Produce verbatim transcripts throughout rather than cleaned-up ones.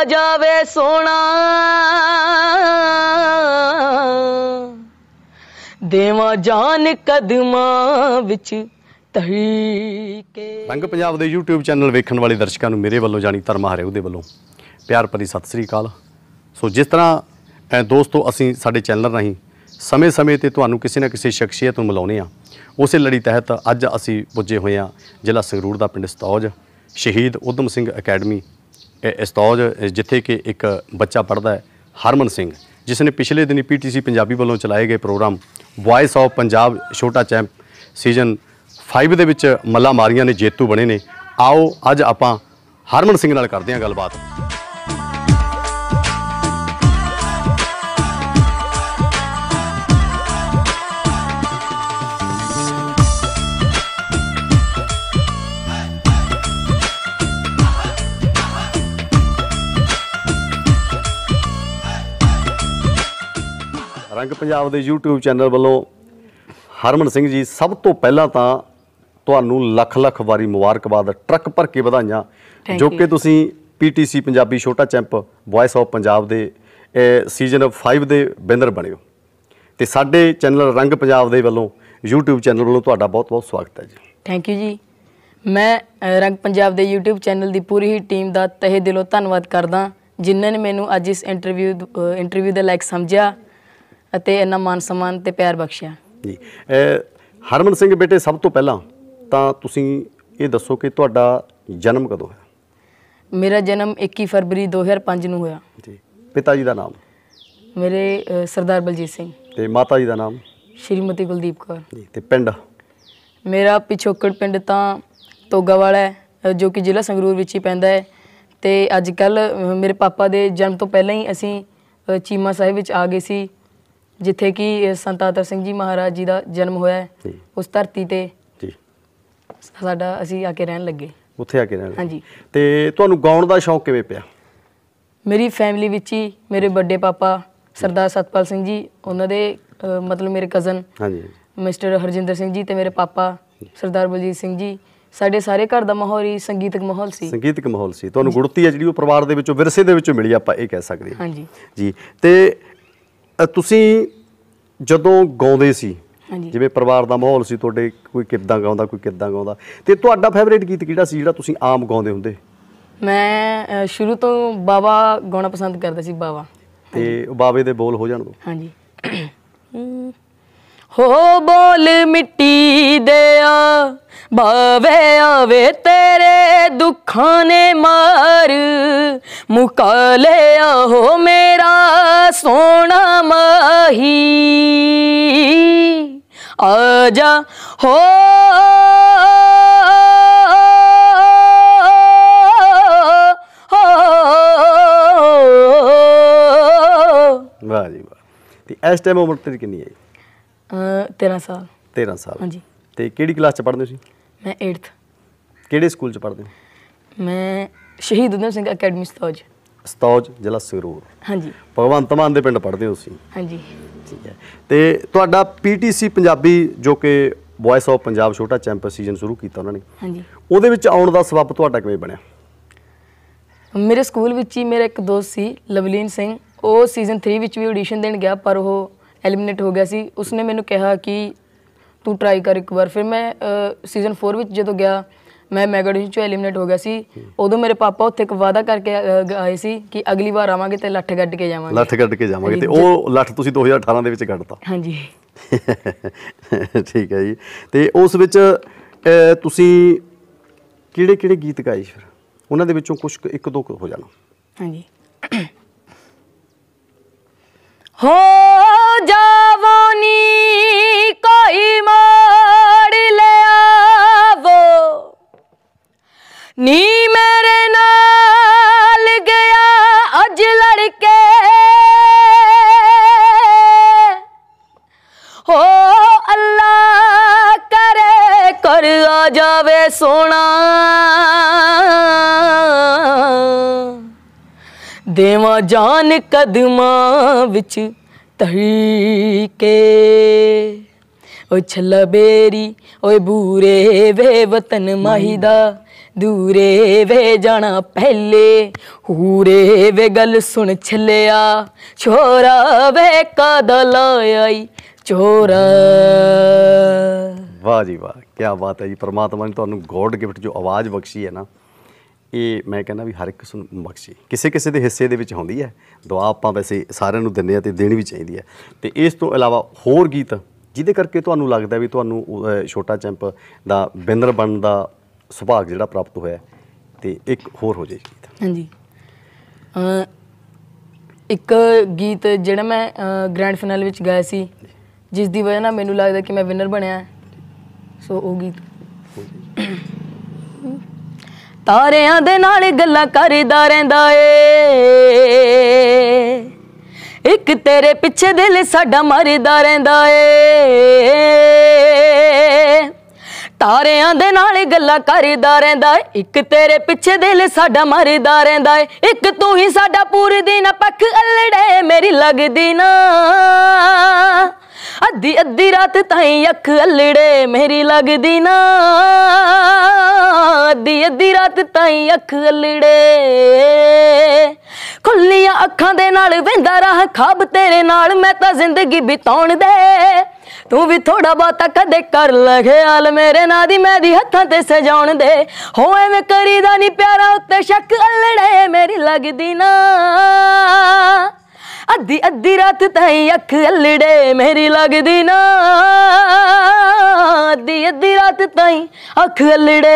जावे सोना देवा जान कदमां विच रंग पंजाब दे यूट्यूब चैनल वेखण वाले दर्शकों नूं मेरे वालों जानी धर्मा हरियाऊ दे वालों प्यार भरी सत श्री अकाल। सो जिस तरह दोस्तों असीं साडे चैनल राहीं समय समय ते तुहानूं किसी ना किसी शख्सियत नूं मिलाउने आ, उस लड़ी तहत अज असीं पुजे हुए हाँ जिला संगरूर दा पिंड सतौज शहीद उधम सिंह अकैडमी सतौज, जिथे कि एक बच्चा पढ़ता है हरमन सिंह, जिसने पिछले दिन पी टी सी पंजाबी वालों चलाए गए प्रोग्राम वॉइस ऑफ पंजाब छोटा चैंप सीजन फाइव दे विच मल्ला मारियां ने जेतू बने ने। आओ अज आपां हरमन सिंह नाल करदे हां गलबात। रंग पंजाब दे यूट्यूब चैनल वालों हरमन सिंह जी सब तो पहला तो तुहानूं लख लख वारी मुबारकबाद, ट्रक भर के वधाइयां जो कि तुसीं पी टी सी पंजाबी छोटा चैंप वॉइस ऑफ पंजाब दे सीजन फाइव दे विनर बने हो। तो साडे चैनल रंग पंजाब दे वालों यूट्यूब चैनल वालों तुहाडा बहुत बहुत स्वागत है जी। थैंक यू जी। मैं रंग पंजाब दे यूट्यूब चैनल की पूरी ही टीम का तहे दिलों धन्नवाद करदा जिन्हां ने मैनूं अज इस इंटरव्यू इंटरव्यू दे लायक समझिया ਅਤੇ ਇੰਨਾ ਮਾਨ ਸਨਮਾਨ ਤੇ ਪਿਆਰ ਬਖਸ਼ਿਆ ਜੀ। ਹਰਮਨ ਸਿੰਘ ਬੇਟੇ ਸਭ ਤੋਂ ਪਹਿਲਾਂ ਤਾਂ ਤੁਸੀਂ ਇਹ ਦੱਸੋ ਕਿ ਤੁਹਾਡਾ ਜਨਮ ਕਦੋਂ ਹੋਇਆ? ਮੇਰਾ ਜਨਮ ਇੱਕੀ ਫਰਵਰੀ ਦੋ ਹਜ਼ਾਰ ਪੰਜ ਨੂੰ ਹੋਇਆ ਜੀ। ਪਿਤਾ ਜੀ ਦਾ ਨਾਮ? ਮੇਰੇ ਸਰਦਾਰ ਬਲਜੀਤ ਸਿੰਘ। ਤੇ ਮਾਤਾ ਜੀ ਦਾ ਨਾਮ? ਸ਼੍ਰੀਮਤੀ ਕੁਲਦੀਪ ਕੌਰ ਜੀ। ਤੇ ਪਿੰਡ? ਮੇਰਾ ਪਿਛੋਕੜ ਪਿੰਡ ਤਾਂ ਤੋਗਾ ਵਾਲਾ ਹੈ ਜੋ ਕਿ ਜ਼ਿਲ੍ਹਾ ਸੰਗਰੂਰ ਵਿੱਚ ਹੀ ਪੈਂਦਾ ਹੈ। ਤੇ ਅੱਜ ਕੱਲ੍ਹ ਮੇਰੇ ਪਾਪਾ ਦੇ ਜਨਮ ਤੋਂ ਪਹਿਲਾਂ ਹੀ ਅਸੀਂ ਚੀਮਾ ਸਾਹਿਬ ਵਿੱਚ ਆ ਗਏ ਸੀ ਜਿੱਥੇ ਕਿ ਸੰਤ ਆਦਰ ਸਿੰਘ ਜੀ ਮਹਾਰਾਜ ਜੀ ਦਾ ਜਨਮ ਹੋਇਆ ਹੈ। ਉਸ ਧਰਤੀ ਤੇ ਜੀ ਸਾਡਾ ਅਸੀਂ ਆ ਕੇ ਰਹਿਣ ਲੱਗੇ। ਉੱਥੇ ਆ ਕੇ ਰਹਿਣ? ਹਾਂਜੀ। ਤੇ ਤੁਹਾਨੂੰ ਗਾਉਣ ਦਾ ਸ਼ੌਂਕ ਕਿਵੇਂ ਪਿਆ? ਮੇਰੀ ਫੈਮਿਲੀ ਵਿੱਚ ਹੀ ਮੇਰੇ ਵੱਡੇ ਪਾਪਾ ਸਰਦਾਰ ਸਤਪਾਲ ਸਿੰਘ ਜੀ, ਉਹਨਾਂ ਦੇ ਮਤਲਬ ਮੇਰੇ ਕਜ਼ਨ ਹਾਂਜੀ ਮਿਸਟਰ ਹਰਜਿੰਦਰ ਸਿੰਘ ਜੀ ਤੇ ਮੇਰੇ ਪਾਪਾ ਸਰਦਾਰ ਬਲਜੀਤ ਸਿੰਘ ਜੀ, ਸਾਡੇ ਸਾਰੇ ਘਰ ਦਾ ਮਾਹੌਲ ਹੀ ਸੰਗੀਤਕ ਮਾਹੌਲ ਸੀ। ਸੰਗੀਤਕ ਮਾਹੌਲ ਸੀ। ਤੁਹਾਨੂੰ ਗੁੜਤੀ ਹੈ ਜਿਹੜੀ ਉਹ ਪਰਿਵਾਰ ਦੇ ਵਿੱਚੋਂ ਵਿਰਸੇ ਦੇ ਵਿੱਚੋਂ ਮਿਲੀ, ਆਪਾਂ ਇਹ ਕਹਿ ਸਕਦੇ ਹਾਂ। ਹਾਂਜੀ ਜੀ। ਤੇ ਤੁਸੀਂ ਜਦੋਂ ਗਾਉਂਦੇ ਸੀ ਜਿਵੇਂ ਪਰਿਵਾਰ ਦਾ ਮਾਹੌਲ ਸੀ ਤੁਹਾਡੇ, ਕੋਈ ਕਿੱਦਾਂ ਗਾਉਂਦਾ ਕੋਈ ਕਿੱਦਾਂ ਗਾਉਂਦਾ, ਤੇ ਤੁਹਾਡਾ ਫੇਵਰੇਟ ਗੀਤ ਕਿਹੜਾ ਸੀ ਜਿਹੜਾ ਤੁਸੀਂ ਆਮ ਗਾਉਂਦੇ ਹੁੰਦੇ? ਮੈਂ ਸ਼ੁਰੂ ਤੋਂ ਬਾਵਾ ਗਾਉਣਾ ਪਸੰਦ ਕਰਦਾ ਸੀ। ਬਾਵਾ ਤੇ ਬਾਵੇ ਦੇ ਬੋਲ ਹੋ ਜਾਣ ਦੋ। ਹਾਂਜੀ। ਹੋ ਬੋਲ ਮਿੱਟੀ ਦਿਆ ਬਾਵੇ ਆਵੇ ਤੇਰੇ ਦੁੱਖਾਂ ਨੇ ਮਾਰ ਮੁਕਾ ਲਿਆ ਹੋ ਮੇਰਾ ਸੋਹਣਾ ਮਾਹੀ ਆ ਜਾ ਹੋ ਵਾਹ ਜੀ ਵਾਹ। ਤੇ ਇਸ ਟਾਈਮ ਉਮਰ ਤੇਰੀ ਕਿੰਨੀ ਹੈ? ਤੇਰਾਂ ਸਾਲ। ਤੇਰਾਂ ਸਾਲ। ਹਾਂਜੀ। ਤੇ ਕਿਹੜੀ ਕਲਾਸ 'ਚ ਪੜ੍ਹਦੇ ਸੀ? ਮੈਂ ਏਟਥ। ਕਿਹੜੇ ਸਕੂਲ 'ਚ ਪੜ੍ਹਦੇ ਹੋ? ਮੈਂ ਸ਼ਹੀਦ ਉਧਮ ਸਿੰਘ ਅਕੈਡਮੀ ਸਤੌਜ। ਸਤੌਜ ਜ਼ਿਲ੍ਹਾ ਸੰਗਰੂਰ। ਹਾਂਜੀ। ਭਗਵੰਤ ਮਾਨ ਦੇ ਪਿੰਡ ਪੜ੍ਹਦੇ ਹੋ ਤੁਸੀਂ? ਹਾਂਜੀ। ਠੀਕ ਹੈ। ਤੇ ਤੁਹਾਡਾ ਪੀ ਟੀ ਸੀ ਪੰਜਾਬੀ ਜੋ ਕਿ ਵੌਇਸ ਆਫ ਪੰਜਾਬ ਛੋਟਾ ਚੈਂਪ ਸੀਜ਼ਨ ਸ਼ੁਰੂ ਕੀਤਾ ਉਹਨਾਂ ਨੇ, ਹਾਂਜੀ, ਉਹਦੇ ਵਿੱਚ ਆਉਣ ਦਾ ਸਬੱਬ ਤੁਹਾਡਾ ਕਿਵੇਂ ਬਣਿਆ? ਮੇਰੇ ਸਕੂਲ ਵਿੱਚ ਹੀ ਮੇਰਾ ਇੱਕ ਦੋਸਤ ਸੀ ਲਵਲੀਨ ਸਿੰਘ, ਉਹ ਸੀਜ਼ਨ ਥ੍ਰੀ ਵਿੱਚ ਵੀ ਆਡੀਸ਼ਨ ਦੇਣ ਗਿਆ ਪਰ ਉਹ ਐਲੀਮੀਨੇਟ ਹੋ ਗਿਆ ਸੀ। ਉਸਨੇ ਮੈਨੂੰ ਕਿਹਾ ਕਿ ਤੂੰ ਟਰਾਈ ਕਰ ਇੱਕ ਵਾਰ। ਫਿਰ ਮੈਂ ਸੀਜ਼ਨ ਫੋਰ ਵਿੱਚ ਜਦੋਂ ਗਿਆ ਮੈਂ ਮੈਗਾ ਆਡੀਸ਼ਨ 'ਚੋਂ ਐਲੀਮੀਨੇਟ ਹੋ ਗਿਆ ਸੀ। ਉਦੋਂ ਮੇਰੇ ਪਾਪਾ ਉੱਥੇ ਇੱਕ ਵਾਅਦਾ ਕਰਕੇ ਆਏ ਸੀ ਕਿ ਅਗਲੀ ਵਾਰ ਆਵਾਂਗੇ ਤੇ ਲੱਠ ਕੱਢ ਕੇ ਜਾਵਾਂਗੇ। ਲੱਠ ਕੱਢ ਕੇ ਜਾਵਾਂਗੇ। ਤੇ ਉਹ ਲੱਠ ਤੁਸੀਂ ਦੋ ਹਜ਼ਾਰ ਅਠਾਰਾਂ ਦੇ ਵਿੱਚ ਕੱਢਤਾ? ਹਾਂਜੀ। ਠੀਕ ਹੈ ਜੀ। ਤੇ ਉਸ ਵਿੱਚ ਤੁਸੀਂ ਕਿਹੜੇ ਕਿਹੜੇ ਗੀਤ ਗਾਏ ਫਿਰ? ਉਹਨਾਂ ਦੇ ਵਿੱਚੋਂ ਕੁਛ ਇੱਕ ਦੋ ਹੋ ਜਾਣਾ। ਹਾਂਜੀ। ਹੋ ਜਾਵੋ ਨੀ ਕੋਈ ਮੋੜ ਲਿਆਵੋ ਨੀ ਮੇਰੇ ਨਾਲ ਗਿਆ ਅੱਜ ਲੜ ਕੇ ਹੋ ਅੱਲਾ ਕਰੇ ਕਰ ਆ ਜਾਵੇ ਸੋਹਣਾ ਦੇਵਾਂ ਜਾਨ ਕਦਮਾਂ ਵਿੱਚ ਧਰ ਕੇ ਓ ਛੱਲਾ ਬੇਰੀ ਓਏ ਬੂਰੇ ਵੇ ਵਤਨ ਮਾਹੀ ਦਾ ਦੂਰੇ ਵੇ ਜਾਣਾ ਪਹਿਲੇ ਹੂਰੇ ਵੇ ਗੱਲ ਸੁਣ ਛੱਲਿਆ ਛੋਰਾ ਵੇ ਕਾਦਾ ਲਾਈ ਚੋਰਾ। ਵਾਹ ਜੀ ਵਾਹ, ਕੀ ਬਾਤ ਹੈ ਜੀ। ਪਰਮਾਤਮਾ ਨੇ ਤੁਹਾਨੂੰ ਗੋਡ ਗਿਫਟ ਜੋ ਆਵਾਜ਼ ਬਖਸ਼ੀ ਹੈ ਨਾ, ਇਹ ਮੈਂ ਕਹਿੰਦਾ ਵੀ ਹਰ ਇੱਕ ਨੂੰ ਬਖਸ਼ੀ, ਕਿਸੇ ਕਿਸੇ ਦੇ ਹਿੱਸੇ ਦੇ ਵਿੱਚ ਹੁੰਦੀ ਹੈ। ਦੁਆ ਆਪਾਂ ਵੈਸੇ ਸਾਰਿਆਂ ਨੂੰ ਦਿੰਦੇ ਹਾਂ ਅਤੇ ਦੇਣੀ ਵੀ ਚਾਹੀਦੀ ਹੈ। ਅਤੇ ਇਸ ਤੋਂ ਇਲਾਵਾ ਹੋਰ ਗੀਤ ਜਿਹਦੇ ਕਰਕੇ ਤੁਹਾਨੂੰ ਲੱਗਦਾ ਵੀ ਤੁਹਾਨੂੰ ਛੋਟਾ ਚੈਂਪ ਦਾ ਵਿਨਰ ਬਣਨ ਦਾ ਸੁਭਾਗ ਜਿਹੜਾ ਪ੍ਰਾਪਤ ਹੋਇਆ, ਅਤੇ ਇੱਕ ਹੋਰ ਹੋ ਜਾਏ ਗੀਤ। ਹਾਂਜੀ, ਇੱਕ ਗੀਤ ਜਿਹੜਾ ਮੈਂ ਗ੍ਰੈਂਡ ਫਾਈਨਲ ਵਿੱਚ ਗਾਇਆ ਸੀ, ਜਿਸ ਦੀ ਵਜ੍ਹਾ ਨਾਲ ਮੈਨੂੰ ਲੱਗਦਾ ਕਿ ਮੈਂ ਵਿਨਰ ਬਣਿਆ, ਸੋ ਉਹ ਗੀਤ। ਤਾਰਿਆਂ ਦੇ ਨਾਲ ਗੱਲਾਂ ਕਰਦਾ ਰਹਿੰਦਾ ਏ, ਇੱਕ ਤੇਰੇ ਪਿੱਛੇ ਦਿਲ ਸਾਡਾ ਮਰਦਾ ਰਹਿੰਦਾ ਏ। ਤਾਰਿਆਂ ਦੇ ਨਾਲ ਗੱਲਾਂ ਕਰਦਾ ਰਹਿੰਦਾ ਏ, ਇੱਕ ਤੇਰੇ ਪਿੱਛੇ ਦਿਲ ਸਾਡਾ ਮਰਦਾ ਰਹਿੰਦਾ ਏ। ਇੱਕ ਤੂੰ ਹੀ ਸਾਡਾ ਪੂਰਦੀ ਨਾ ਪੱਖ ਅਲੜੇ ਮੇਰੀ ਲੱਗਦੀ ਨਾ, ਅੱਧੀ ਅੱਧੀ ਰਾਤ ਤਾਈਂ ਅੱਖ ਅਲੜੇ ਮੇਰੀ ਲੱਗਦੀ ਨਾ, ਅੱਧੀ ਅੱਧੀ ਰਾਤ ਤਾਈਂ ਅੱਖ ਅਲੜੇ। ਖੁੱਲੀਆਂ ਅੱਖਾਂ ਦੇ ਨਾਲ ਵਹਿੰਦਾ ਰਾਹ ਖਾਬ ਤੇਰੇ ਨਾਲ ਮੈਂ ਤਾਂ ਜ਼ਿੰਦਗੀ ਬਿਤਾਉਣ ਦੇ, ਤੂੰ ਵੀ ਥੋੜਾ ਬਹੁਤਾ ਕਦੇ ਕਰ ਲੈ ਖਿਆਲ ਮੇਰੇ ਨਾਂ ਦੀ ਮਹਿੰਦੀ ਹੱਥਾਂ ਤੇ ਸਜਾਉਣ ਦੇ। ਹੋ ਐਵੇਂ ਕਰੀਦਾ ਨੀ ਪਿਆਰਾਂ ਉੱਤੇ ਸ਼ੱਕ ਅਲੜੇ ਮੇਰੀ ਲੱਗਦੀ ਨਾ, ਅੱਧੀ ਅੱਧੀ ਰਾਤ ਤਾਈਂ ਅੱਖ ਅਲੜੇ ਮੇਰੀ ਲੱਗਦੀ ਨਾ, ਅੱਧੀ ਅੱਧੀ ਰਾਤ ਤਾਈਂ ਅੱਖ ਅਲੜੇ।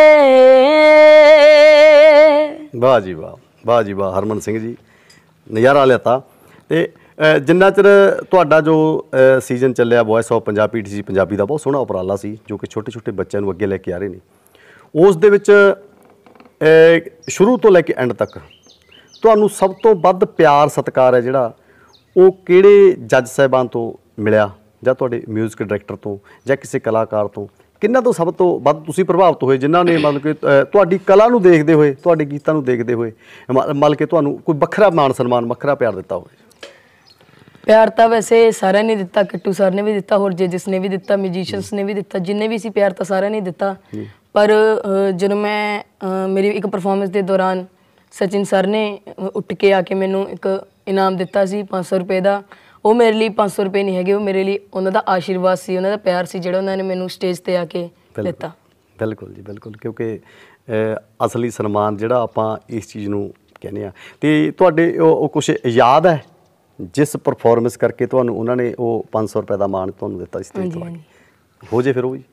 ਵਾਹ ਜੀ ਵਾਹ, ਵਾਹ ਜੀ ਵਾਹ ਹਰਮਨ ਸਿੰਘ ਜੀ, ਨਜ਼ਾਰਾ ਲਿਆਤਾ। ਅਤੇ ਜਿੰਨਾ ਚਿਰ ਤੁਹਾਡਾ ਜੋ ਸੀਜ਼ਨ ਚੱਲਿਆ voice of Punjab P T C Punjabi ਦਾ ਬਹੁਤ ਸੋਹਣਾ ਉਪਰਾਲਾ ਸੀ, ਜੋ ਕਿ ਛੋਟੇ ਛੋਟੇ ਬੱਚਿਆਂ ਨੂੰ ਅੱਗੇ ਲੈ ਕੇ ਆ ਰਹੇ ਨੇ, ਉਸ ਦੇ ਵਿੱਚ ਸ਼ੁਰੂ ਤੋਂ ਲੈ ਕੇ ਐਂਡ ਤੱਕ ਤੁਹਾਨੂੰ ਸਭ ਤੋਂ ਵੱਧ ਪਿਆਰ ਸਤਿਕਾਰ ਹੈ ਜਿਹੜਾ ਉਹ ਕਿਹੜੇ ਜੱਜ ਸਾਹਿਬਾਨ ਤੋਂ ਮਿਲਿਆ, ਜਾਂ ਤੁਹਾਡੇ ਮਿਊਜ਼ਿਕ ਡਾਇਰੈਕਟਰ ਤੋਂ, ਜਾਂ ਕਿਸੇ ਕਲਾਕਾਰ ਤੋਂ? ਕਿਹਨਾਂ ਤੋਂ ਸਭ ਤੋਂ ਵੱਧ ਤੁਸੀਂ ਪ੍ਰਭਾਵਿਤ ਹੋਏ, ਜਿਨ੍ਹਾਂ ਨੇ ਮਤਲਬ ਕਿ ਤੁਹਾਡੀ ਕਲਾ ਨੂੰ ਦੇਖਦੇ ਹੋਏ, ਤੁਹਾਡੇ ਗੀਤਾਂ ਨੂੰ ਦੇਖਦੇ ਹੋਏ ਮਤਲਬ ਕਿ ਤੁਹਾਨੂੰ ਕੋਈ ਵੱਖਰਾ ਮਾਣ ਸਨਮਾਨ, ਵੱਖਰਾ ਪਿਆਰ ਦਿੱਤਾ ਹੋਵੇ? ਪਿਆਰ ਤਾਂ ਵੈਸੇ ਸਾਰਿਆਂ ਨੇ ਦਿੱਤਾ, ਕਿੱਟੂ ਸਰ ਨੇ ਵੀ ਦਿੱਤਾ, ਹੋਰ ਜੱਜਸ ਨੇ ਵੀ ਦਿੱਤਾ, ਮਿਊਜ਼ੀਸ਼ੀਅਨਸ ਨੇ ਵੀ ਦਿੱਤਾ, ਜਿੰਨੇ ਵੀ ਸੀ ਪਿਆਰ ਤਾਂ ਸਾਰਿਆਂ ਨੇ ਦਿੱਤਾ। ਪਰ ਜਦੋਂ ਮੈਂ ਮੇਰੀ ਇੱਕ ਪਰਫੋਰਮੈਂਸ ਦੇ ਦੌਰਾਨ ਸਚਿਨ ਸਰ ਨੇ ਉੱਠ ਕੇ ਆ ਕੇ ਮੈਨੂੰ ਇੱਕ ਇਨਾਮ ਦਿੱਤਾ ਸੀ ਪੰਜ ਸੌ ਰੁਪਏ ਦਾ, ਉਹ ਮੇਰੇ ਲਈ ਪੰਜ ਸੌ ਰੁਪਏ ਨਹੀਂ ਹੈਗੇ, ਉਹ ਮੇਰੇ ਲਈ ਉਹਨਾਂ ਦਾ ਆਸ਼ੀਰਵਾਦ ਸੀ, ਉਹਨਾਂ ਦਾ ਪਿਆਰ ਸੀ, ਜਿਹੜਾ ਉਹਨਾਂ ਨੇ ਮੈਨੂੰ ਸਟੇਜ 'ਤੇ ਆ ਕੇ ਦਿੱਤਾ। ਬਿਲਕੁਲ ਜੀ ਬਿਲਕੁਲ, ਕਿਉਂਕਿ ਅਸਲੀ ਸਨਮਾਨ ਜਿਹੜਾ ਆਪਾਂ ਇਸ ਚੀਜ਼ ਨੂੰ ਕਹਿੰਦੇ ਹਾਂ। ਅਤੇ ਤੁਹਾਡੇ ਉਹ ਕੁਛ ਯਾਦ ਹੈ ਜਿਸ ਪਰਫੋਰਮੈਂਸ ਕਰਕੇ ਤੁਹਾਨੂੰ ਉਹਨਾਂ ਨੇ ਉਹ ਪੰਜ ਸੌ ਰੁਪਏ ਦਾ ਮਾਣ ਤੁਹਾਨੂੰ ਦਿੱਤਾ ਇਸ ਤਰੀਕੇ ਤੋਂ? ਹੋ ਜੇ ਫਿਰ ਉਹ ਜੀ।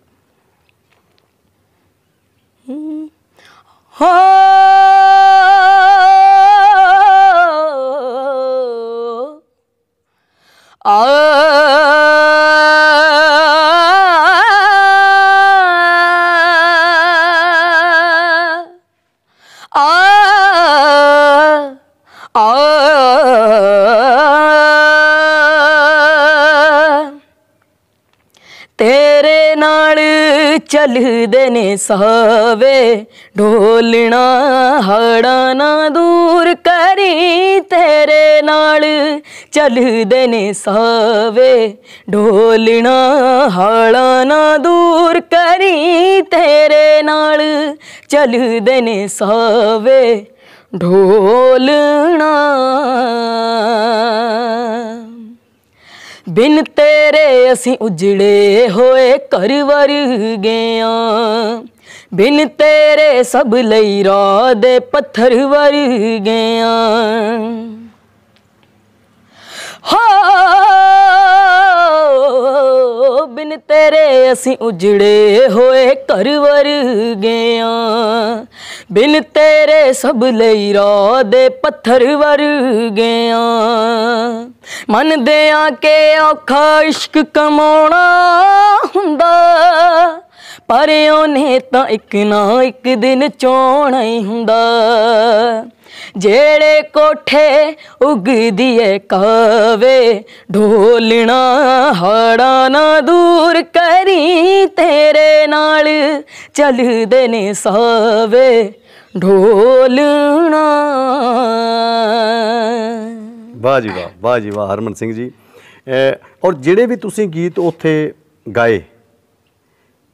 ਆ ਤੇਰੇ ਨਾਲ ਚੱਲਦੇ ਨੇ ਸਾਵੇ ਢੋਲਣਾ ਹਾੜਾ ਨਾ ਦੂਰ ਕਰੀ, ਤੇਰੇ ਨਾਲ ਚੱਲਦੇ ਨੇ ਸਾਵੇ ਢੋਲਣਾ ਹਾੜਾ ਨਾ ਦੂਰ ਕਰੀ, ਤੇਰੇ ਨਾਲ ਚੱਲਦੇ ਨੇ ਸਾਵੇ ਢੋਲਣਾ। ਬਿਨ ਤੇਰੇ ਅਸੀਂ ਉਜੜੇ ਹੋਏ ਘਰ ਵਰਗਿਆਂ, ਬਿਨ ਤੇਰੇ ਸਭ ਲਈ ਰਾਹ ਦੇ ਪੱਥਰ ਵਰਗਿਆਂ। ਹੋ ਬਿਨ ਤੇਰੇ ਅਸੀਂ ਉਜੜੇ ਹੋਏ ਘਰ ਵਰਗਿਆਂ, ਬਿਨ ਤੇਰੇ ਸਭ ਲਈ ਰਾਹ ਦੇ ਪੱਥਰ ਵਰਗਿਆਂ। ਮੰਨਦੇ ਆ ਕਿ ਔਖਾ ਇਸ਼ਕ ਕਮਾਉਣਾ ਹੁੰਦਾ, ਪਰ ਉਹਨੇ ਤਾਂ ਇੱਕ ਨਾ ਇੱਕ ਦਿਨ ਚੋਣਾ ਹੀ ਹੁੰਦਾ। ਜਿਹੜੇ ਕੋਠੇ ਉਗਦੀ ਏ ਕਾਵੇ ਢੋਲਣਾ ਹਾੜਾ ਨਾ ਦੂਰ ਕਰੀ, ਤੇਰੇ ਨਾਲ ਚੱਲਦੇ ਨੇ ਸਾਵੇ ਢੋਲਣਾ। ਵਾਹ ਜੀ ਵਾਹ, ਵਾਹ ਜੀ ਵਾਹ ਹਰਮਨ ਸਿੰਘ ਜੀ। ਔਰ ਜਿਹੜੇ ਵੀ ਤੁਸੀਂ ਗੀਤ ਉੱਥੇ ਗਾਏ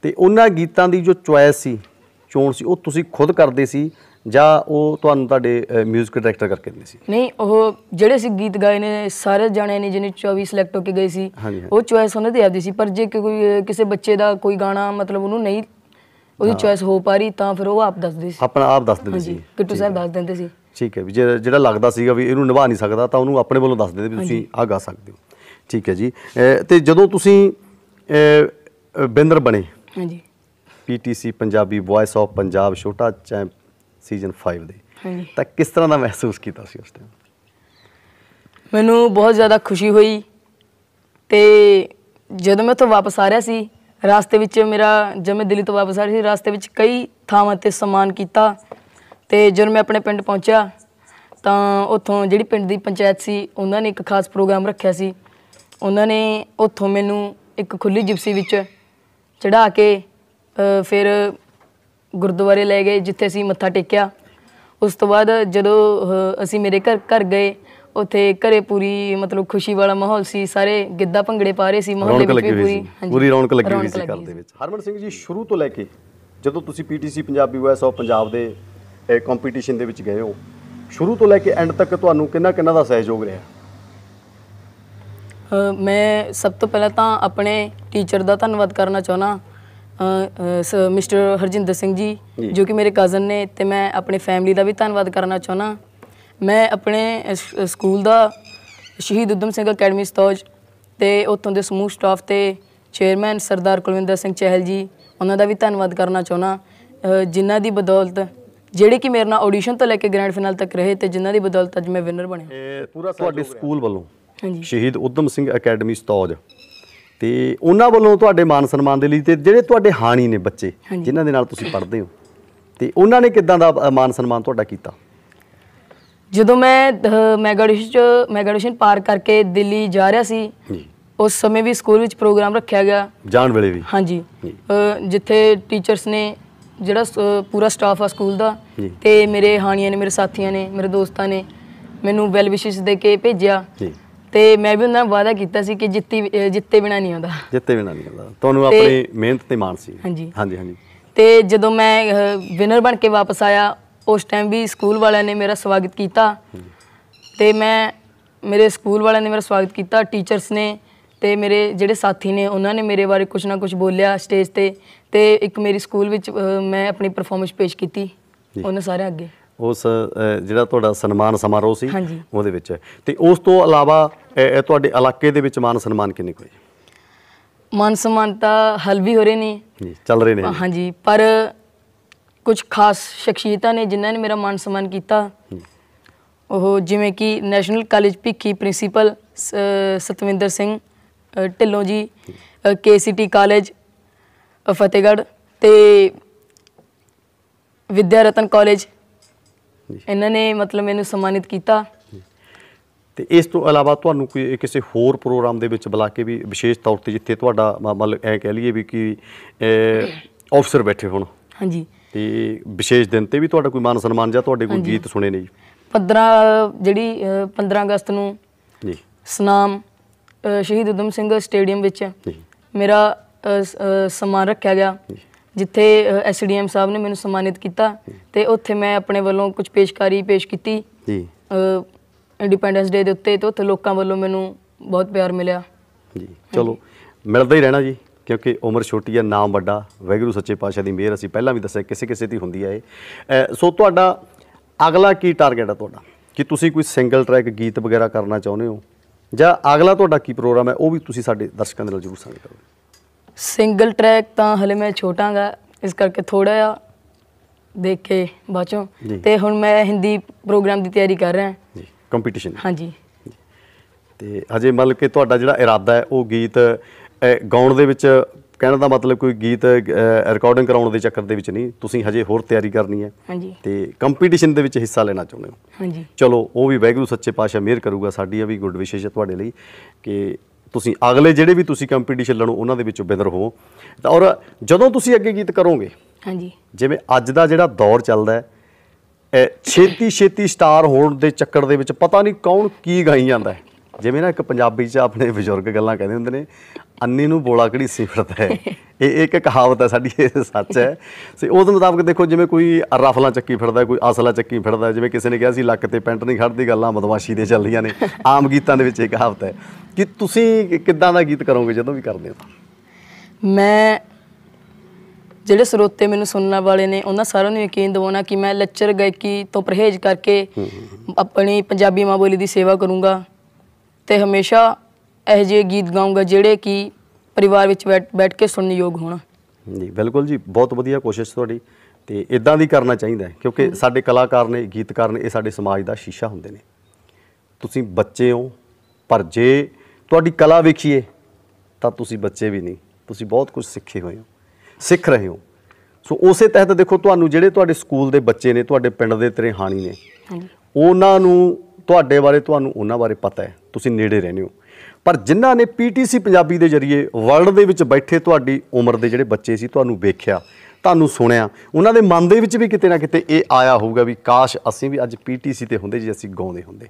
ਤੇ ਉਹਨਾਂ ਗੀਤਾਂ ਦੀ ਜੋ ਚੁਆਇਸ ਸੀ, ਚੋਣ ਸੀ, ਉਹ ਤੁਸੀਂ ਖੁਦ ਕਰਦੇ ਸੀ ਜਾਂ ਉਹ ਤੁਹਾਨੂੰ ਤੁਹਾਡੇ ਮਿਊਜ਼ਿਕ ਡਾਇਰੈਕਟਰ ਕਰਕੇ ਦਿੰਦੇ ਸੀ? ਨਹੀਂ, ਉਹ ਜਿਹੜੇ ਸੀ ਗੀਤ ਗਾਏ ਨੇ ਸਾਰੇ ਜਾਣੇ ਨੇ ਜਿਹਨੇ ਚੌਵੀ ਸਿਲੈਕਟ ਹੋ ਕੇ ਗਏ ਸੀ, ਉਹ ਚੁਆਇਸ ਉਹਨਾਂ ਦੀ ਆਪਦੀ ਸੀ। ਪਰ ਜੇ ਕੋਈ ਕਿਸੇ ਬੱਚੇ ਦਾ ਕੋਈ ਗਾਣਾ ਮਤਲਬ ਉਹਨੂੰ ਨਹੀਂ ਉਹਦੀ ਚੁਆਇਸ ਹੋ ਪਾ ਰਹੀ ਤਾਂ ਫਿਰ ਉਹ ਆਪ ਦੱਸਦੇ ਸੀ, ਆਪਣਾ ਆਪ ਦੱਸ ਦਿੰਦੇ ਸੀ, ਕਿੱਟੂ ਸਾਹਿਬ ਦੱਸ ਦਿੰਦੇ ਸੀ। ਠੀਕ ਹੈ, ਵੀ ਜੇ ਜਿਹੜਾ ਲੱਗਦਾ ਸੀਗਾ ਵੀ ਇਹਨੂੰ ਨਿਭਾ ਨਹੀਂ ਸਕਦਾ ਤਾਂ ਉਹਨੂੰ ਆਪਣੇ ਵੱਲੋਂ ਦੱਸ ਦਿੰਦੇ ਵੀ ਤੁਸੀਂ ਆਹ ਗਾ ਸਕਦੇ ਹੋ। ਠੀਕ ਹੈ ਜੀ। ਅਤੇ ਜਦੋਂ ਤੁਸੀਂ ਵਿਨਰ ਬਣੇ ਹਾਂਜੀ P T C Punjabi voice of Punjab ਛੋਟਾ ਚੈਂਪ ਸੀਜ਼ਨ ਫਾਈਵ ਦੇ, ਤਾਂ ਕਿਸ ਤਰ੍ਹਾਂ ਦਾ ਮਹਿਸੂਸ ਕੀਤਾ ਸੀ ਉਸ ਟਾਈਮ? ਮੈਨੂੰ ਬਹੁਤ ਜ਼ਿਆਦਾ ਖੁਸ਼ੀ ਹੋਈ। ਅਤੇ ਜਦੋਂ ਮੈਂ ਉੱਥੋਂ ਵਾਪਸ ਆ ਰਿਹਾ ਸੀ, ਰਾਸਤੇ ਵਿੱਚ ਮੇਰਾ ਜਦ ਮੈਂ ਦਿੱਲੀ ਤੋਂ ਵਾਪਸ ਆ ਰਹੀ ਸੀ, ਰਾਸਤੇ ਵਿੱਚ ਕਈ ਥਾਵਾਂ 'ਤੇ ਸਨਮਾਨ ਕੀਤਾ। ਅਤੇ ਜਦੋਂ ਮੈਂ ਆਪਣੇ ਪਿੰਡ ਪਹੁੰਚਿਆ ਤਾਂ ਉੱਥੋਂ ਜਿਹੜੀ ਪਿੰਡ ਦੀ ਪੰਚਾਇਤ ਸੀ ਉਹਨਾਂ ਨੇ ਇੱਕ ਖਾਸ ਪ੍ਰੋਗਰਾਮ ਰੱਖਿਆ ਸੀ। ਉਹਨਾਂ ਨੇ ਉੱਥੋਂ ਮੈਨੂੰ ਇੱਕ ਖੁੱਲ੍ਹੀ ਜਿਪਸੀ ਵਿੱਚ ਚੜ੍ਹਾ ਕੇ ਫਿਰ ਗੁਰਦੁਆਰੇ ਲੈ ਗਏ ਜਿੱਥੇ ਅਸੀਂ ਮੱਥਾ ਟੇਕਿਆ। ਉਸ ਤੋਂ ਬਾਅਦ ਜਦੋਂ ਅਸੀਂ ਮੇਰੇ ਘਰ ਘਰ ਗਏ, ਉੱਥੇ ਘਰੇ ਪੂਰੀ ਮਤਲਬ ਖੁਸ਼ੀ ਵਾਲਾ ਮਾਹੌਲ ਸੀ, ਸਾਰੇ ਗਿੱਧਾ ਭੰਗੜੇ ਪਾ ਰਹੇ ਸੀ, ਮਾਹੌਲ ਵਿੱਚ ਵੀ ਪੂਰੀ ਪੂਰੀ ਰੌਣਕ ਲੱਗੀ ਹੋਈ ਸੀ ਘਰ ਦੇ ਵਿੱਚ। ਹਰਮਨ ਸਿੰਘ ਜੀ, ਸ਼ੁਰੂ ਤੋਂ ਲੈ ਕੇ ਜਦੋਂ ਤੁਸੀਂ P T C Punjabi voice of Punjab ਦੇ ਕੰਪੀਟੀਸ਼ਨ ਦੇ ਵਿੱਚ ਗਏ ਹੋ, ਸ਼ੁਰੂ ਤੋਂ ਲੈ ਕੇ ਐਂਡ ਤੱਕ ਤੁਹਾਨੂੰ ਕਿੰਨਾ ਕਿੰਨਾ ਦਾ ਸਹਿਯੋਗ ਰਿਹਾ? ਮੈਂ ਸਭ ਤੋਂ ਪਹਿਲਾਂ ਤਾਂ ਆਪਣੇ ਟੀਚਰ ਦਾ ਧੰਨਵਾਦ ਕਰਨਾ ਚਾਹੁੰਦਾ, ਮਿਸਟਰ ਹਰਜਿੰਦਰ ਸਿੰਘ ਜੀ, ਜੋ ਕਿ ਮੇਰੇ ਕਜ਼ਨ ਨੇ। ਅਤੇ ਮੈਂ ਆਪਣੇ ਫੈਮਿਲੀ ਦਾ ਵੀ ਧੰਨਵਾਦ ਕਰਨਾ ਚਾਹੁੰਦਾ। ਮੈਂ ਆਪਣੇ ਸਕੂਲ ਦਾ ਸ਼ਹੀਦ ਊਧਮ ਸਿੰਘ ਅਕੈਡਮੀ ਸਤੌਜ ਅਤੇ ਉੱਥੋਂ ਦੇ ਸਮੂਹ ਸਟਾਫ ਅਤੇ ਚੇਅਰਮੈਨ ਸਰਦਾਰ ਕੁਲਵਿੰਦਰ ਸਿੰਘ ਚਹਿਲ ਜੀ, ਉਹਨਾਂ ਦਾ ਵੀ ਧੰਨਵਾਦ ਕਰਨਾ ਚਾਹੁੰਦਾ, ਜਿਨ੍ਹਾਂ ਦੀ ਬਦੌਲਤ ਜਿਹੜੇ ਕਿ ਮੇਰੇ ਨਾਲ ਆਡੀਸ਼ਨ ਤੋਂ ਲੈ ਕੇ ਗ੍ਰੈਂਡ ਫਾਈਨਲ ਤੱਕ ਰਹੇ ਅਤੇ ਜਿਨ੍ਹਾਂ ਦੀ ਬਦੌਲਤ ਅੱਜ ਮੈਂ ਵਿਨਰ ਬਣਿਆ। ਪੂਰਾ ਤੁਹਾਡੇ ਸਕੂਲ ਵੱਲੋਂ ਸ਼ਹੀਦ ਊਧਮ ਸਿੰਘ ਅਕੈਡਮੀ ਸਤੌਜ ਅਤੇ ਉਹਨਾਂ ਵੱਲੋਂ ਤੁਹਾਡੇ ਮਾਨ ਸਨਮਾਨ ਦੇ ਲਈ, ਅਤੇ ਜਿਹੜੇ ਤੁਹਾਡੇ ਹਾਣੀ ਨੇ ਬੱਚੇ ਜਿਨ੍ਹਾਂ ਦੇ ਨਾਲ ਤੁਸੀਂ ਪੜ੍ਹਦੇ ਹੋ, ਅਤੇ ਉਹਨਾਂ ਨੇ ਕਿੱਦਾਂ ਦਾ ਮਾਨ ਸਨਮਾਨ ਤੁਹਾਡਾ ਕੀਤਾ? ਜਦੋਂ ਮੈਂ ਮੈਗਾ ਆਡੀਸ਼ਨ 'ਚ ਮੈਗਾ ਆਡੀਸ਼ਨ ਪਾਰ ਕਰਕੇ ਦਿੱਲੀ ਜਾ ਰਿਹਾ ਸੀ, ਉਸ ਸਮੇਂ ਵੀ ਸਕੂਲ ਵਿੱਚ ਪ੍ਰੋਗਰਾਮ ਰੱਖਿਆ ਗਿਆ, ਜਾਣ ਵੇਲੇ ਵੀ। ਹਾਂਜੀ, ਜਿੱਥੇ ਟੀਚਰਸ ਨੇ, ਜਿਹੜਾ ਪੂਰਾ ਸਟਾਫ ਆ ਸਕੂਲ ਦਾ, ਅਤੇ ਮੇਰੇ ਹਾਣੀਆਂ ਨੇ, ਮੇਰੇ ਸਾਥੀਆਂ ਨੇ, ਮੇਰੇ ਦੋਸਤਾਂ ਨੇ ਮੈਨੂੰ ਵੈਲ ਵਿਸ਼ਿਸ ਦੇ ਕੇ ਭੇਜਿਆ। ਅਤੇ ਮੈਂ ਵੀ ਉਹਨਾਂ ਨਾਲ ਵਾਅਦਾ ਕੀਤਾ ਸੀ ਕਿ ਜਿੱਤੀ ਜਿੱਤੇ ਬਿਨਾਂ ਨਹੀਂ ਆਉਂਦਾ, ਜਿੱਤੇ ਬਿਨਾਂ ਨਹੀਂ ਆਉਂਦਾ। ਤੁਹਾਨੂੰ ਆਪਣੀ ਮਿਹਨਤ 'ਤੇ ਮਾਣ ਸੀ? ਹਾਂਜੀ ਹਾਂਜੀ ਹਾਂਜੀ। ਅਤੇ ਜਦੋਂ ਮੈਂ ਵਿਨਰ ਬਣ ਕੇ ਵਾਪਸ ਆਇਆ, ਉਸ ਟਾਈਮ ਵੀ ਸਕੂਲ ਵਾਲਿਆਂ ਨੇ ਮੇਰਾ ਸਵਾਗਤ ਕੀਤਾ, ਅਤੇ ਮੈਂ ਮੇਰੇ ਸਕੂਲ ਵਾਲਿਆਂ ਨੇ ਮੇਰਾ ਸਵਾਗਤ ਕੀਤਾ, ਟੀਚਰਸ ਨੇ ਅਤੇ ਮੇਰੇ ਜਿਹੜੇ ਸਾਥੀ ਨੇ ਉਹਨਾਂ ਨੇ ਮੇਰੇ ਬਾਰੇ ਕੁਛ ਨਾ ਕੁਛ ਬੋਲਿਆ ਸਟੇਜ 'ਤੇ। ਅਤੇ ਇੱਕ ਮੇਰੀ ਸਕੂਲ ਵਿੱਚ ਮੈਂ ਆਪਣੀ ਪਰਫੋਰਮੈਂਸ ਪੇਸ਼ ਕੀਤੀ ਉਹਨਾਂ ਸਾਰਿਆਂ ਅੱਗੇ, ਉਸ ਜਿਹੜਾ ਤੁਹਾਡਾ ਸਨਮਾਨ ਸਮਾਰੋਹ ਸੀ ਉਹਦੇ ਵਿੱਚ। ਅਤੇ ਉਸ ਤੋਂ ਇਲਾਵਾ ਤੁਹਾਡੇ ਇਲਾਕੇ ਦੇ ਵਿੱਚ ਮਾਨ ਸਨਮਾਨ ਕਿੰਨੇ ਕੁ ਹੋਏ? ਮਾਨ ਸਨਮਾਨ ਤਾਂ ਹੱਲ ਵੀ ਹੋ ਰਹੇ ਨੇ, ਚੱਲ ਰਹੇ ਨੇ। ਹਾਂਜੀ, ਪਰ ਕੁਝ ਖਾਸ ਸ਼ਖਸੀਅਤਾਂ ਨੇ ਜਿਨ੍ਹਾਂ ਨੇ ਮੇਰਾ ਮਾਨ ਸਨਮਾਨ ਕੀਤਾ, ਉਹ ਜਿਵੇਂ ਕਿ national college Bhikhi principal Satwinder Singh Dhillon ji, K C T college Fatehgarh ਅਤੇ ਵਿਦਿਆ ਰਤਨ ਕਾਲਜ, ਇਹਨਾਂ ਨੇ ਮਤਲਬ ਮੈਨੂੰ ਸਨਮਾਨਿਤ ਕੀਤਾ। ਅਤੇ ਇਸ ਤੋਂ ਇਲਾਵਾ ਤੁਹਾਨੂੰ ਕੋਈ ਕਿਸੇ ਹੋਰ ਪ੍ਰੋਗਰਾਮ ਦੇ ਵਿੱਚ ਬੁਲਾ ਕੇ ਵੀ ਵਿਸ਼ੇਸ਼ ਤੌਰ 'ਤੇ, ਜਿੱਥੇ ਤੁਹਾਡਾ ਮਤਲਬ ਐਂ ਕਹਿ ਲਈਏ ਵੀ ਕਿ ਅਫਸਰ ਬੈਠੇ ਹੋਣ, ਹਾਂਜੀ, ਅਤੇ ਵਿਸ਼ੇਸ਼ ਦਿਨ 'ਤੇ ਵੀ ਤੁਹਾਡਾ ਕੋਈ ਮਾਨ ਸਨਮਾਨ ਜਾਂ ਤੁਹਾਡੇ ਕੋਈ ਗੀਤ ਸੁਣੇ ਨੇ ਜੀ? ਪੰਦਰਾਂ ਜਿਹੜੀ ਪੰਦਰਾਂ ਅਗਸਤ ਨੂੰ ਜੀ ਸਨਾਮ ਸ਼ਹੀਦ ਊਧਮ ਸਿੰਘ ਸਟੇਡੀਅਮ ਵਿੱਚ ਮੇਰਾ ਸਨਮਾਨ ਰੱਖਿਆ ਗਿਆ, ਜਿੱਥੇ ਐਸ ਡੀ ਐਮ ਸਾਹਿਬ ਨੇ ਮੈਨੂੰ ਸਨਮਾਨਿਤ ਕੀਤਾ, ਅਤੇ ਉੱਥੇ ਮੈਂ ਆਪਣੇ ਵੱਲੋਂ ਕੁਝ ਪੇਸ਼ਕਾਰੀ ਪੇਸ਼ ਕੀਤੀ ਜੀ ਇੰਡੀਪੈਂਡੈਂਸ ਡੇ ਦੇ ਉੱਤੇ, ਅਤੇ ਉੱਥੇ ਲੋਕਾਂ ਵੱਲੋਂ ਮੈਨੂੰ ਬਹੁਤ ਪਿਆਰ ਮਿਲਿਆ ਜੀ। ਚਲੋ, ਮਿਲਦਾ ਹੀ ਰਹਿਣਾ ਜੀ, ਕਿਉਂਕਿ ਉਮਰ ਛੋਟੀ ਹੈ, ਨਾਮ ਵੱਡਾ, ਵਾਹਿਗੁਰੂ ਸੱਚੇ ਪਾਤਸ਼ਾਹ ਦੀ ਮਿਹਰ। ਅਸੀਂ ਪਹਿਲਾਂ ਵੀ ਦੱਸਿਆ ਕਿਸੇ ਕਿਸੇ ਦੀ ਹੁੰਦੀ ਹੈ ਇਹ। ਸੋ ਤੁਹਾਡਾ ਅਗਲਾ ਕੀ ਟਾਰਗੇਟ ਹੈ ਤੁਹਾਡਾ, ਕਿ ਤੁਸੀਂ ਕੋਈ ਸਿੰਗਲ ਟਰੈਕ ਗੀਤ ਵਗੈਰਾ ਕਰਨਾ ਚਾਹੁੰਦੇ ਹੋ, ਜਾਂ ਅਗਲਾ ਤੁਹਾਡਾ ਕੀ ਪ੍ਰੋਗਰਾਮ ਹੈ, ਉਹ ਵੀ ਤੁਸੀਂ ਸਾਡੇ ਦਰਸ਼ਕਾਂ ਦੇ ਨਾਲ ਜ਼ਰੂਰ ਸਾਂਝਾ ਕਰੋ। ਸਿੰਗਲ ਟਰੈਕ ਤਾਂ ਹਲੇ ਮੈਂ ਛੋਟਾ ਗਾ, ਇਸ ਕਰਕੇ ਥੋੜ੍ਹਾ ਜਿਹਾ ਦੇਖ ਕੇ ਬਾਅਦ ਚੋਂ। ਅਤੇ ਹੁਣ ਮੈਂ ਹਿੰਦੀ ਪ੍ਰੋਗਰਾਮ ਦੀ ਤਿਆਰੀ ਕਰ ਰਿਹਾ ਜੀ, ਕੰਪੀਟੀਸ਼ਨ। ਹਾਂਜੀ, ਅਤੇ ਹਜੇ ਮਤਲਬ ਕਿ ਤੁਹਾਡਾ ਜਿਹੜਾ ਇਰਾਦਾ ਹੈ ਉਹ ਗੀਤ ਗਾਉਣ ਦੇ ਵਿੱਚ, ਕਹਿਣ ਦਾ ਮਤਲਬ ਕੋਈ ਗੀਤ ਰਿਕਾਰਡਿੰਗ ਕਰਾਉਣ ਦੇ ਚੱਕਰ ਦੇ ਵਿੱਚ ਨਹੀਂ, ਤੁਸੀਂ ਹਜੇ ਹੋਰ ਤਿਆਰੀ ਕਰਨੀ ਹੈ ਅਤੇ ਕੰਪੀਟੀਸ਼ਨ ਦੇ ਵਿੱਚ ਹਿੱਸਾ ਲੈਣਾ ਚਾਹੁੰਦੇ ਹੋ। ਹਾਂਜੀ, ਚਲੋ, ਉਹ ਵੀ ਵਾਹਿਗੁਰੂ ਸੱਚੇ ਪਾਤਸ਼ਾਹ ਮਿਹਰ ਕਰੂਗਾ। ਸਾਡੀ ਇਹ ਵੀ ਗੁੱਡ ਵਿਸ਼ੇਸ਼ ਹੈ ਤੁਹਾਡੇ ਲਈ ਕਿ ਤੁਸੀਂ ਅਗਲੇ ਜਿਹੜੇ ਵੀ ਤੁਸੀਂ ਕੰਪੀਟੀਸ਼ਨ ਲੜੋ ਉਹਨਾਂ ਦੇ ਵਿੱਚੋਂ ਵਿਨਰ ਹੋਵੋ। ਤਾਂ ਔਰ ਜਦੋਂ ਤੁਸੀਂ ਅੱਗੇ ਗੀਤ ਕਰੋਗੇ, ਹਾਂਜੀ, ਜਿਵੇਂ ਅੱਜ ਦਾ ਜਿਹੜਾ ਦੌਰ ਚੱਲਦਾ ਹੈ, ਛੇਤੀ ਛੇਤੀ ਸਟਾਰ ਹੋਣ ਦੇ ਚੱਕਰ ਦੇ ਵਿੱਚ ਪਤਾ ਨਹੀਂ ਕੌਣ ਕੀ ਗਾਈ ਜਾਂਦਾ ਹੈ, ਜਿਵੇਂ ਨਾ ਇੱਕ ਪੰਜਾਬੀ 'ਚ ਆਪਣੇ ਬਜ਼ੁਰਗ ਗੱਲਾਂ ਕਹਿੰਦੇ ਹੁੰਦੇ ਨੇ, ਅੰਨੀ ਨੂੰ ਬੋਲਾ ਘੜੀਸੀ ਫਿਰਦਾ ਹੈ। ਇਹ ਇੱਕ ਕਹਾਵਤ ਹੈ ਸਾਡੀ, ਇਹ ਸੱਚ ਹੈ। ਸੋ ਉਹਦੇ ਮੁਤਾਬਕ ਦੇਖੋ, ਜਿਵੇਂ ਕੋਈ ਰਫਲਾਂ ਚੱਕੀ ਫਿਰਦਾ, ਕੋਈ ਅਸਲਾ ਚੱਕੀ ਫਿਰਦਾ, ਜਿਵੇਂ ਕਿਸੇ ਨੇ ਕਿਹਾ ਸੀ ਲੱਕ ਤੇ ਪੈਂਟ ਨਹੀਂ ਖੜਦੀ, ਗੱਲਾਂ ਬਦਮਾਸ਼ੀ ਦੇ ਚੱਲਦੀਆਂ ਨੇ। ਆਮ ਗੀਤਾਂ ਦੇ ਵਿੱਚ ਇਹ ਕਹਾਵਤ ਹੈ। ਕਿ ਤੁਸੀਂ ਕਿੱਦਾਂ ਦਾ ਗੀਤ ਕਰੋਗੇ ਜਦੋਂ ਵੀ ਕਰਦੇ ਹੋ? ਮੈਂ ਜਿਹੜੇ ਸਰੋਤੇ ਮੈਨੂੰ ਸੁਣਨ ਵਾਲੇ ਨੇ ਉਹਨਾਂ ਸਾਰਿਆਂ ਨੂੰ ਯਕੀਨ ਦਿਵਾਉਣਾ ਕਿ ਮੈਂ ਲੱਚਰ ਗਾਇਕੀ ਤੋਂ ਪਰਹੇਜ਼ ਕਰਕੇ ਆਪਣੀ ਪੰਜਾਬੀ ਮਾਂ ਬੋਲੀ ਦੀ ਸੇਵਾ ਕਰੂੰਗਾ ਅਤੇ ਹਮੇਸ਼ਾ ਇਹੋ ਜਿਹੇ ਗੀਤ ਗਾਊਂਗਾ ਜਿਹੜੇ ਕਿ ਪਰਿਵਾਰ ਵਿੱਚ ਬੈਠ ਬੈਠ ਕੇ ਸੁਣਨਯੋਗ ਹੋਣ। ਜੀ ਬਿਲਕੁਲ ਜੀ, ਬਹੁਤ ਵਧੀਆ ਕੋਸ਼ਿਸ਼ ਤੁਹਾਡੀ, ਅਤੇ ਇੱਦਾਂ ਦੀ ਕਰਨਾ ਚਾਹੀਦਾ, ਕਿਉਂਕਿ ਸਾਡੇ ਕਲਾਕਾਰ ਨੇ, ਗੀਤਕਾਰ ਨੇ, ਇਹ ਸਾਡੇ ਸਮਾਜ ਦਾ ਸ਼ੀਸ਼ਾ ਹੁੰਦੇ ਨੇ। ਤੁਸੀਂ ਬੱਚੇ ਹੋ, ਪਰ ਜੇ ਤੁਹਾਡੀ ਕਲਾ ਵੇਖੀਏ ਤਾਂ ਤੁਸੀਂ ਬੱਚੇ ਵੀ ਨਹੀਂ, ਤੁਸੀਂ ਬਹੁਤ ਕੁਝ ਸਿੱਖੇ ਹੋਏ ਹੋ, ਸਿੱਖ ਰਹੇ ਹੋ। ਸੋ ਉਸੇ ਤਹਿਤ ਦੇਖੋ, ਤੁਹਾਨੂੰ ਜਿਹੜੇ ਤੁਹਾਡੇ ਸਕੂਲ ਦੇ ਬੱਚੇ ਨੇ, ਤੁਹਾਡੇ ਪਿੰਡ ਦੇ ਤੇਰੇ ਹਾਣੀ ਨੇ, ਉਹਨਾਂ ਨੂੰ ਤੁਹਾਡੇ ਬਾਰੇ, ਤੁਹਾਨੂੰ ਉਹਨਾਂ ਬਾਰੇ ਪਤਾ ਹੈ, ਤੁਸੀਂ ਨੇੜੇ ਰਹਿੰਦੇ ਹੋ। ਪਰ ਜਿਨ੍ਹਾਂ ਨੇ ਪੀ ਟੀ ਸੀ ਪੰਜਾਬੀ ਦੇ ਜ਼ਰੀਏ ਵਰਲਡ ਦੇ ਵਿੱਚ ਬੈਠੇ ਤੁਹਾਡੀ ਉਮਰ ਦੇ ਜਿਹੜੇ ਬੱਚੇ ਸੀ, ਤੁਹਾਨੂੰ ਵੇਖਿਆ, ਤੁਹਾਨੂੰ ਸੁਣਿਆ, ਉਹਨਾਂ ਦੇ ਮਨ ਦੇ ਵਿੱਚ ਵੀ ਕਿਤੇ ਨਾ ਕਿਤੇ ਇਹ ਆਇਆ ਹੋਊਗਾ ਵੀ ਕਾਸ਼ ਅਸੀਂ ਵੀ ਅੱਜ ਪੀ ਟੀ ਸੀ 'ਤੇ ਹੁੰਦੇ, ਜੇ ਅਸੀਂ ਗਾਉਂਦੇ ਹੁੰਦੇ।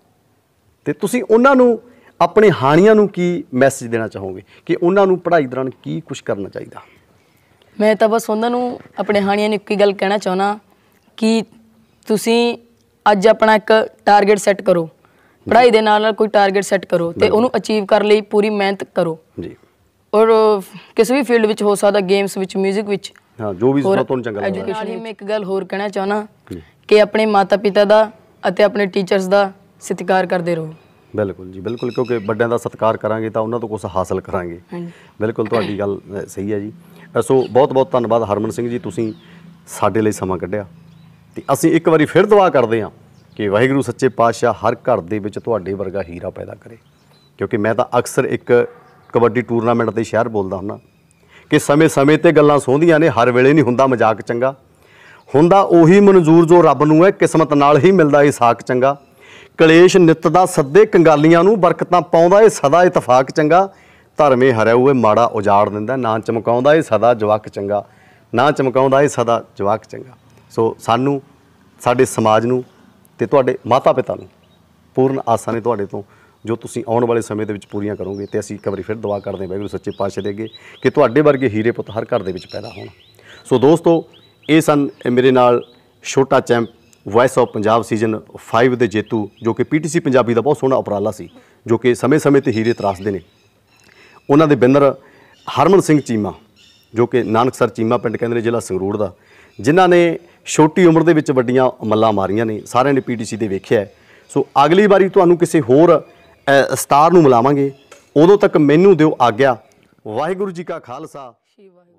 ਅਤੇ ਤੁਸੀਂ ਉਹਨਾਂ ਨੂੰ, ਆਪਣੇ ਹਾਣੀਆਂ ਨੂੰ ਕੀ ਮੈਸੇਜ ਦੇਣਾ ਚਾਹੋਗੇ ਕਿ ਉਹਨਾਂ ਨੂੰ ਪੜ੍ਹਾਈ ਦੌਰਾਨ ਕੀ ਕੁਛ ਕਰਨਾ ਚਾਹੀਦਾ? ਮੈਂ ਤਾਂ ਬਸ ਉਹਨਾਂ ਨੂੰ, ਆਪਣੇ ਹਾਣੀਆਂ ਨੂੰ ਇੱਕ ਹੀ ਗੱਲ ਕਹਿਣਾ ਚਾਹੁੰਦਾ ਕਿ ਤੁਸੀਂ ਅੱਜ ਆਪਣਾ ਇੱਕ ਟਾਰਗੇਟ ਸੈੱਟ ਕਰੋ, ਪੜ੍ਹਾਈ ਦੇ ਨਾਲ ਨਾਲ ਕੋਈ ਟਾਰਗੇਟ ਸੈੱਟ ਕਰੋ ਅਤੇ ਉਹਨੂੰ ਅਚੀਵ ਕਰਨ ਲਈ ਪੂਰੀ ਮਿਹਨਤ ਕਰੋ ਜੀ। ਔਰ ਕਿਸੇ ਵੀ ਫੀਲਡ ਵਿੱਚ ਹੋ ਸਕਦਾ, ਗੇਮਸ ਵਿੱਚ, ਮਿਊਜ਼ਿਕ ਵਿੱਚ, ਹਾਂ, ਜੋ ਵੀ ਤੁਹਾਨੂੰ ਚੰਗਾ ਲੱਗਦਾ। ਐਜੂਕੇਸ਼ਨ ਹੀ ਮੈਂ ਇੱਕ ਗੱਲ ਹੋਰ ਕਹਿਣਾ ਚਾਹੁੰਦਾ ਕਿ ਆਪਣੇ ਮਾਤਾ ਪਿਤਾ ਦਾ ਅਤੇ ਆਪਣੇ ਟੀਚਰਸ ਦਾ ਸਤਿਕਾਰ ਕਰਦੇ ਰਹੋ। ਬਿਲਕੁਲ ਜੀ, ਬਿਲਕੁਲ, ਕਿਉਂਕਿ ਵੱਡਿਆਂ ਦਾ ਸਤਿਕਾਰ ਕਰਾਂਗੇ ਤਾਂ ਉਹਨਾਂ ਤੋਂ ਕੁਛ ਹਾਸਲ ਕਰਾਂਗੇ। ਬਿਲਕੁਲ ਤੁਹਾਡੀ ਗੱਲ ਸਹੀ ਹੈ ਜੀ। ਸੋ ਬਹੁਤ ਬਹੁਤ ਧੰਨਵਾਦ ਹਰਮਨ ਸਿੰਘ ਜੀ, ਤੁਸੀਂ ਸਾਡੇ ਲਈ ਸਮਾਂ ਕੱਢਿਆ। ਅਤੇ ਅਸੀਂ ਇੱਕ ਵਾਰੀ ਫਿਰ ਦੁਆ ਕਰਦੇ ਹਾਂ ਕਿ ਵਾਹਿਗੁਰੂ ਸੱਚੇ ਪਾਤਸ਼ਾਹ ਹਰ ਘਰ ਦੇ ਵਿੱਚ ਤੁਹਾਡੇ ਵਰਗਾ ਹੀਰਾ ਪੈਦਾ ਕਰੇ। ਕਿਉਂਕਿ ਮੈਂ ਤਾਂ ਅਕਸਰ ਇੱਕ ਕਬੱਡੀ ਟੂਰਨਾਮੈਂਟ ਦੇ ਸ਼ਹਿਰ ਬੋਲਦਾ ਹੁੰਦਾ ਕਿ ਸਮੇਂ ਸਮੇਂ 'ਤੇ ਗੱਲਾਂ ਸੋਹੰਦੀਆਂ ਨੇ, ਹਰ ਵੇਲੇ ਨਹੀਂ ਹੁੰਦਾ ਮਜ਼ਾਕ ਚੰਗਾ, ਹੁੰਦਾ ਉਹੀ ਮਨਜ਼ੂਰ ਜੋ ਰੱਬ ਨੂੰ ਹੈ, ਕਿਸਮਤ ਨਾਲ ਹੀ ਮਿਲਦਾ ਇਹ ਸਾਕ ਚੰਗਾ। ਕਲੇਸ਼ ਨਿੱਤ ਦਾ ਸੱਦੇ ਕੰਗਾਲੀਆਂ ਨੂੰ, ਬਰਕਤਾਂ ਪਾਉਂਦਾ ਇਹ ਸਦਾ ਇਤਫਾਕ ਚੰਗਾ। ਧਰਮੇ ਹਰਿਆਊ ਇਹ ਮਾੜਾ ਉਜਾੜ ਦਿੰਦਾ, ਨਾ ਚਮਕਾਉਂਦਾ ਇਹ ਸਦਾ ਜਵਾਕ ਚੰਗਾ, ਨਾ ਚਮਕਾਉਂਦਾ ਇਹ ਸਦਾ ਜਵਾਕ ਚੰਗਾ। ਸੋ ਸਾਨੂੰ, ਸਾਡੇ ਸਮਾਜ ਨੂੰ ਅਤੇ ਤੁਹਾਡੇ ਮਾਤਾ ਪਿਤਾ ਨੂੰ ਪੂਰਨ ਆਸਾਂ ਨੇ ਤੁਹਾਡੇ ਤੋਂ, ਜੋ ਤੁਸੀਂ ਆਉਣ ਵਾਲੇ ਸਮੇਂ ਦੇ ਵਿੱਚ ਪੂਰੀਆਂ ਕਰੋਗੇ। ਅਤੇ ਅਸੀਂ ਇੱਕ ਵਾਰੀ ਫਿਰ ਦੁਆ ਕਰਦੇ ਹਾਂ ਵਾਹਿਗੁਰੂ ਸੱਚੇ ਪਾਤਸ਼ਾਹ ਦੇ ਅੱਗੇ ਕਿ ਤੁਹਾਡੇ ਵਰਗੇ ਹੀਰੇ ਪੁੱਤ ਹਰ ਘਰ ਦੇ ਵਿੱਚ ਪੈਦਾ ਹੋਣ। ਸੋ ਦੋਸਤੋ, ਇਹ ਸਨ ਮੇਰੇ ਨਾਲ ਛੋਟਾ champ voice of Punjab season five ਦੇ ਜੇਤੂ, ਜੋ ਕਿ ਪੀ ਟੀ ਸੀ ਪੰਜਾਬੀ ਦਾ ਬਹੁਤ ਸੋਹਣਾ ਉਪਰਾਲਾ ਸੀ, ਜੋ ਕਿ ਸਮੇਂ ਸਮੇਂ 'ਤੇ ਹੀਰੇ ਤਰਾਸਦੇ ਨੇ। ਉਹਨਾਂ ਦੇ ਵਿਨਰ ਹਰਮਨ ਸਿੰਘ ਚੀਮਾ, ਜੋ ਕਿ ਨਾਨਕਸਰ ਚੀਮਾ ਪਿੰਡ ਕਹਿੰਦੇ ਨੇ, ਜ਼ਿਲ੍ਹਾ ਸੰਗਰੂਰ ਦਾ, ਜਿਨ੍ਹਾਂ ਨੇ ਛੋਟੀ ਉਮਰ ਦੇ ਵਿੱਚ ਵੱਡੀਆਂ ਮੱਲਾਂ ਮਾਰੀਆਂ ਨੇ। ਸਾਰਿਆਂ ਨੇ ਪੀ ਟੀ ਸੀ 'ਤੇ ਵੇਖਿਆ। ਸੋ ਅਗਲੀ ਵਾਰੀ ਤੁਹਾਨੂੰ ਕਿਸੇ ਹੋਰ ਸਟਾਰ ਨੂੰ ਮਿਲਾਵਾਂਗੇ। ਉਦੋਂ ਤੱਕ ਮੈਨੂੰ ਦਿਓ ਆਗਿਆ। ਵਾਹਿਗੁਰੂ ਜੀ ਕਾ ਖਾਲਸਾ।